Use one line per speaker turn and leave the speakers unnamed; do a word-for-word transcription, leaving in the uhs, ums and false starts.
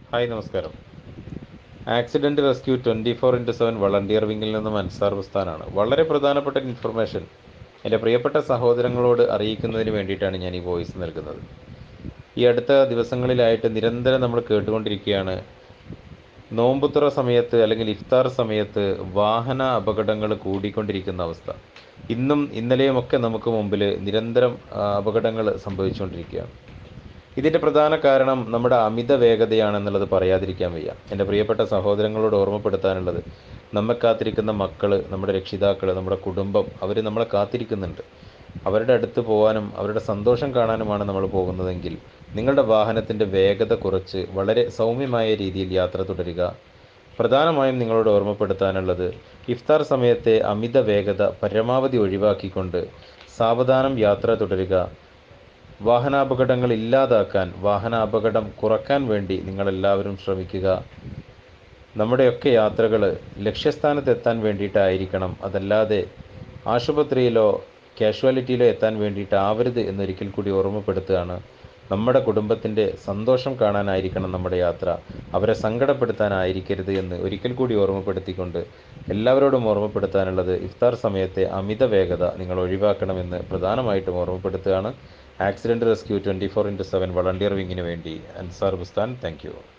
Hi നമസ്കാരം. Accident rescue twenty four into seven volunteer വിങ്ങിൽ നിന്നും അൻസാർ ബുസ്താനാണ്. വളരെ പ്രധാനപ്പെട്ട ഇൻഫർമേഷൻ എൻ്റെ പ്രിയപ്പെട്ട സഹോദരങ്ങളോട് അറിയിക്കുന്നതിന് വേണ്ടിയിട്ടാണ് ഞാൻ ഈ വോയിസ് നൽകുന്നത്. ഈ അടുത്ത ദിവസങ്ങളിലായിട്ട് നിരന്തരം നമ്മൾ കേട്ടുകൊണ്ടിരിക്കുകയാണ്, നോമ്പുതുറ സമയത്ത് അല്ലെങ്കിൽ ഇഫ്താർ സമയത്ത് വാഹന അപകടങ്ങൾ കൂടിക്കൊണ്ടിരിക്കുന്ന അവസ്ഥ. ഇന്നും ഇന്നലെയുമൊക്കെ നമുക്ക് മുമ്പിൽ നിരന്തരം അപകടങ്ങൾ സംഭവിച്ചുകൊണ്ടിരിക്കുകയാണ്. ഇതിൻ്റെ പ്രധാന കാരണം നമ്മുടെ അമിത വേഗതയാണെന്നുള്ളത് പറയാതിരിക്കാൻ വയ്യ. എൻ്റെ പ്രിയപ്പെട്ട സഹോദരങ്ങളോട് ഓർമ്മപ്പെടുത്താനുള്ളത്, നമ്മെ കാത്തിരിക്കുന്ന മക്കൾ, നമ്മുടെ രക്ഷിതാക്കൾ, നമ്മുടെ കുടുംബം, അവർ നമ്മളെ കാത്തിരിക്കുന്നുണ്ട്. അവരുടെ അടുത്ത് പോകാനും അവരുടെ സന്തോഷം കാണാനുമാണ് നമ്മൾ പോകുന്നതെങ്കിൽ നിങ്ങളുടെ വാഹനത്തിൻ്റെ വേഗത കുറച്ച് വളരെ സൗമ്യമായ രീതിയിൽ യാത്ര തുടരുക. പ്രധാനമായും നിങ്ങളോട് ഓർമ്മപ്പെടുത്താനുള്ളത്, ഇഫ്താർ സമയത്തെ അമിത വേഗത പരമാവധി ഒഴിവാക്കിക്കൊണ്ട് സാവധാനം യാത്ര തുടരുക. വാഹനാപകടങ്ങൾ ഇല്ലാതാക്കാൻ, വാഹനാപകടം കുറക്കാൻ വേണ്ടി നിങ്ങളെല്ലാവരും ശ്രമിക്കുക. നമ്മുടെയൊക്കെ യാത്രകൾ ലക്ഷ്യസ്ഥാനത്തെത്താൻ വേണ്ടിയിട്ടായിരിക്കണം, അതല്ലാതെ ആശുപത്രിയിലോ കാഷ്വാലിറ്റിയിലോ എത്താൻ വേണ്ടിയിട്ടാവരുത് എന്നൊരിക്കൽ കൂടി ഓർമ്മപ്പെടുത്തുകയാണ്. നമ്മുടെ കുടുംബത്തിൻ്റെ സന്തോഷം കാണാനായിരിക്കണം നമ്മുടെ യാത്ര, അവരെ സങ്കടപ്പെടുത്താനായിരിക്കരുത് എന്ന് ഒരിക്കൽ കൂടി ഓർമ്മപ്പെടുത്തിക്കൊണ്ട് എല്ലാവരോടും ഓർമ്മപ്പെടുത്താനുള്ളത്, ഇഫ്താർ സമയത്തെ അമിത വേഗത നിങ്ങൾ ഒഴിവാക്കണമെന്ന് പ്രധാനമായിട്ടും ഓർമ്മപ്പെടുത്തുകയാണ്. Accident rescue twenty four into seven volunteer വിങ്ങിന് വേണ്ടി അൻസാർ ബുസ്താൻ. Thank you.